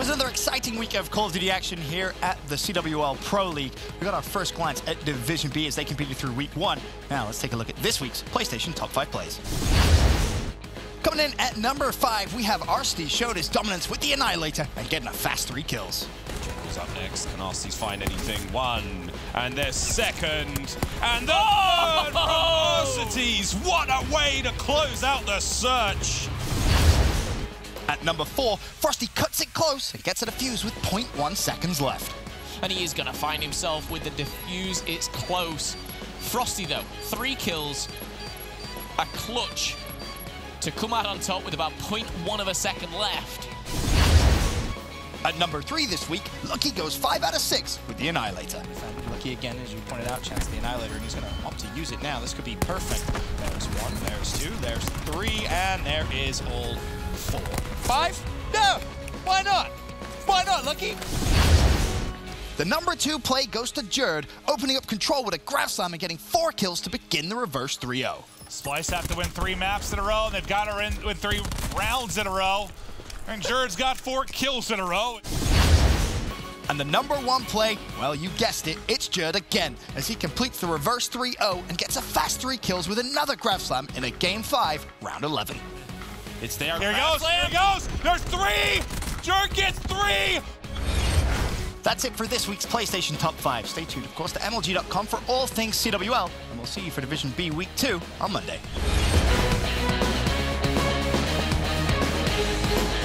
was another exciting week of Call of Duty action here at the CWL Pro League. We got our first glance at Division B as they competed through week 1. Now let's take a look at this week's PlayStation Top 5 plays. Coming in at number 5, we have Arsty showed his dominance with the Annihilator and getting a fast 3 kills. Who's up next? Can Arsty's find anything? 1, and their second, and the third from Arsty's. What a way to close out the search. At number 4, Frosty cuts it close and gets a defuse with 0.1 seconds left. And he is going to find himself with the defuse. It's close. Frosty, though, 3 kills, a clutch to come out on top with about 0.1 of a second left. At number 3 this week, Lucky goes 5 out of 6 with the Annihilator. Lucky again, as you pointed out, chance the Annihilator, and he's going to opt to use it now. This could be perfect. There's 1, there's 2, there's 3, and there is all 4. 5? No! Why not? Why not, Lucky? The number 2 play goes to Jerd, opening up control with a Grav Slam and getting 4 kills to begin the reverse 3-0. Splyce have to win 3 maps in a row, and they've got to win 3 rounds in a row. And Jerd's got 4 kills in a row. And the number 1 play, well, you guessed it, it's Jerd again, as he completes the reverse 3-0 and gets a fast 3 kills with another Grav Slam in a Game 5, Round 11. It's there. Here he goes, here he goes! There's 3! Jerd gets 3! That's it for this week's PlayStation Top 5. Stay tuned, of course, to MLG.com for all things CWL, and we'll see you for Division B Week 2 on Monday.